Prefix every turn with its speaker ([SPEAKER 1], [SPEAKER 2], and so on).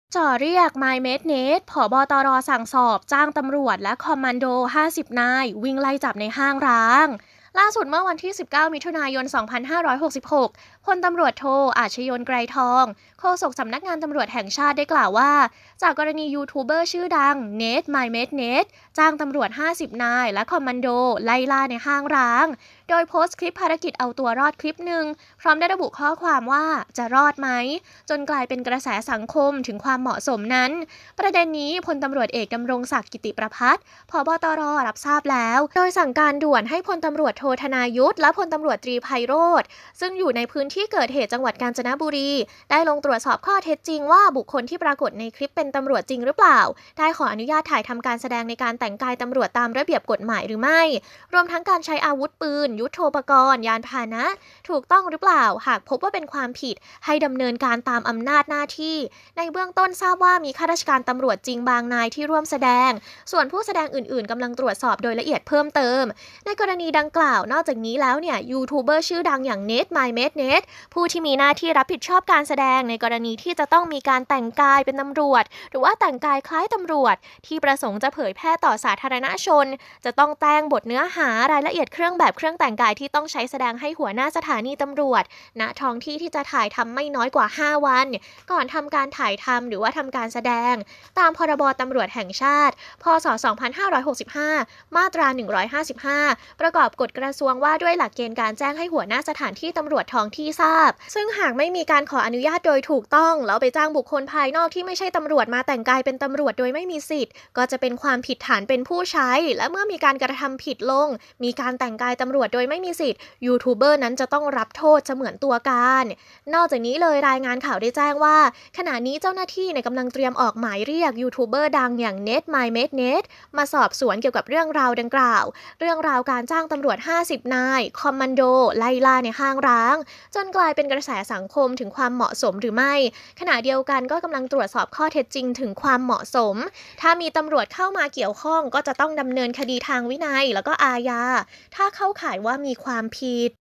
[SPEAKER 1] จ่อเรียก My m e d n e t ผบตรสั่งสอบจ้างตำรวจและคอมมานโด50นายวิ่งไล่จับในห้างร้างล่าสุดเมื่อวันที่19มิถุนายน2566พลตำรวจโทอาชยนต์ไกรทองโฆษกสำนักงานตำรวจแห่งชาติได้กล่าวว่าจากกรณียูทูบเบอร์ชื่อดังเนท My m e d n e t จ้างตำรวจ50นายและคอมมานโดไล่ล่าในห้างร้างโดยโพสต์คลิปภารกิจเอาตัวรอดคลิปหนึ่งพร้อมได้ระบุข้อความว่าจะรอดไหมจนกลายเป็นกระแสสังคมถึงความเหมาะสมนั้นประเด็นนี้พลตำรวจเอกดำรงศักดิ์กิติประภัสผบตรรับทราบแล้วโดยสั่งการด่วนให้พลตำรวจโทธนายุทธและพลตำรวจตรีไพโรธซึ่งอยู่ในพื้นที่เกิดเหตุจังหวัดกาญจนบุรีได้ลงตรวจสอบข้อเท็จจริงว่าบุคคลที่ปรากฏในคลิปเป็นตำรวจจริงหรือเปล่าได้ขออนุญาตถ่ายทำการแสดงในการแต่งกายตำรวจตามระเบียบกฎหมายหรือไม่รวมทั้งการใช้อาวุธปืนยุทโธปกรณ์ยานพาหนะถูกต้องหรือเปล่าหากพบว่าเป็นความผิดให้ดำเนินการตามอำนาจหน้าที่ในเบื้องต้นทราบว่ามีข้าราชการตำรวจจริงบางนายที่ร่วมแสดงส่วนผู้แสดงอื่นๆกำลังตรวจสอบโดยละเอียดเพิ่มเติมในกรณีดังกล่าวนอกจากนี้แล้วเนี่ยยูทูบเบอร์ชื่อดังอย่างเนท My m e d n e t ผู้ที่มีหน้าที่รับผิดชอบการแสดงในกรณีที่จะต้องมีการแต่งกายเป็นตำรวจหรือว่าแต่งกายคล้ายตำรวจที่ประสงค์จะเผยแพร่ต่อสาธารณชนจะต้องแจ้งบทเนื้อหารายละเอียดเครื่องแบบเครื่องแต่งกายที่ต้องใช้แสดงให้หัวหน้าสถานีตำรวจณท้องที่ที่จะถ่ายทำไม่น้อยกว่า5วันก่อนทำการถ่ายทำหรือว่าทำการแสดงตามพรบตำรวจแห่งชาติพศ2565มาตรา155ประกอบกฎกระทรวงว่าด้วยหลักเกณฑ์การแจ้งให้หัวหน้าสถานที่ตำรวจท้องที่ทราบซึ่งหากไม่มีการขออนุญาตโดยถูกต้องแล้วไปจ้างบุคคลภายนอกที่ไม่ใช่ตำรวจมาแต่งกายเป็นตำรวจโดยไม่มีสิทธิ์ก็จะเป็นความผิดฐานเป็นผู้ใช้และเมื่อมีการกระทำผิดลงมีการแต่งกายตำรวจโดยไม่มีสิทธิ์ยูทูบเบอร์นั้นจะต้องรับโทษเสมือนตัวการนอกจากนี้เลยรายงานข่าวได้แจ้งว่าขณะนี้เจ้าหน้าที่กำลังเตรียมออกหมายเรียกยูทูบเบอร์ดังอย่างเนท My m e d n e t มาสอบสวนเกี่ยวกับเรื่องราวดังกล่าวเรื่องราวการจ้างตำรวจ50นายคอมมานโดไล่ล่าในห้างร้างจนกลายเป็นกระแสสังคมถึงความเหมาะสมหรือไม่ขณะเดียวกันก็กำลังตรวจสอบข้อเท็จจริงถึงความเหมาะสมถ้ามีตำรวจเข้ามาเกี่ยวข้องก็จะต้องดำเนินคดีทางวินัยแล้วก็อาญาถ้าเข้าข่ายว่ามีความผิด